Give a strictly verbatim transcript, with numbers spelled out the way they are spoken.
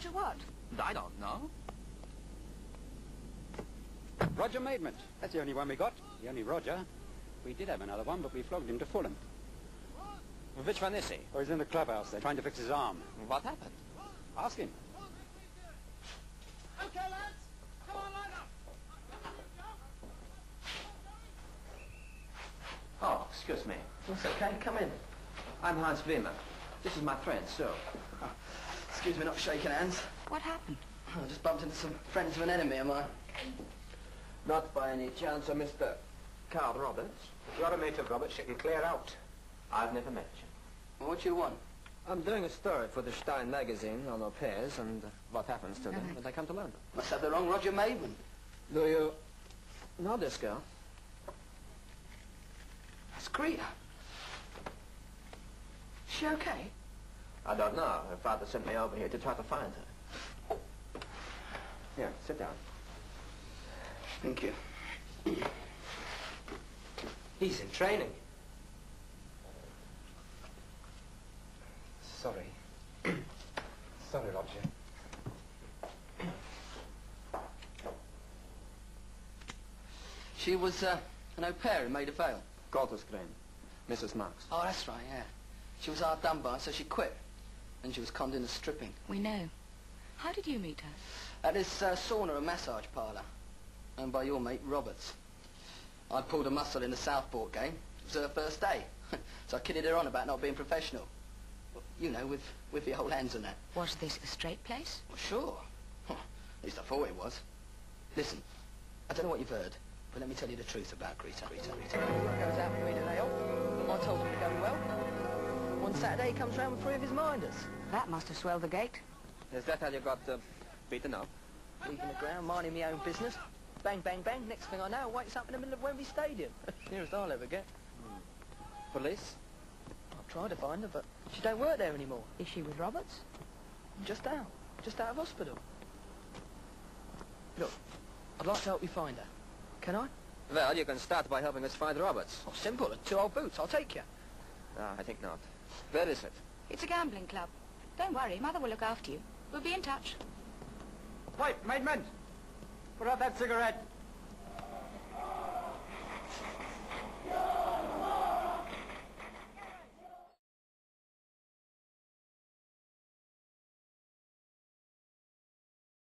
Roger what? I don't know. Roger Maidment. That's the only one we got. The only Roger. We did have another one, but we flogged him to Fulham. Which one is he? Oh, he's in the clubhouse. They're trying to fix his arm. What happened? Ask him. Okay, lads. Come on, line up. Oh, excuse me. It's okay, come in. I'm Hans Wimmer. This is my friend, Sue. Oh, excuse me not shaking hands. What happened? I just bumped into some friends of an enemy of mine. Not by any chance of Mister Carl Roberts? If you're a mate of Roberts, you can clear out. I've never met you. Well, what do you want? I'm doing a story for the Stein magazine on au pairs and uh, what happens to them Right. when they come to London. Must have the wrong Roger Maidment. Do you know this girl? That's Greta. Is she okay? I don't know. Her father sent me over here to try to find her. Here, sit down. Thank you. He's in training. Sorry. Sorry, Roger. She was uh, an au pair in Maida Vale. Galtersgreen. Missus Marks. Oh, that's right, yeah. She was hard done by, so she quit. And she was conned into stripping. We know. How did you meet her? At this uh, sauna and massage parlour, owned by your mate Roberts. I pulled a muscle in the Southport game. It was her first day. So I kidded her on about not being professional. You know, with, with the old hands and that. Was this a straight place? Well, sure. At least I thought it was. Listen, I don't know what you've heard, but let me tell you the truth about Greta. Greta, Greta. Work goes out for me today off. I told him to go well. One Saturday he comes round with three of his minders. That must have swelled the gate. Is that how you got uh, beaten up? Leaving the ground, minding my own business. Bang, bang, bang. Next thing I know, I wakes up in the middle of Wembley Stadium. Nearest I'll ever get. Police? I've tried to find her, but she don't work there anymore. Is she with Roberts? Just out. Just out of hospital. Look, I'd like to help you find her. Can I? Well, you can start by helping us find Roberts. Oh, simple. Two old boots. I'll take you. Ah, I think not. Where is it? It's a gambling club. Don't worry, Mother will look after you. We'll be in touch. Wait, Maidment! Put out that cigarette.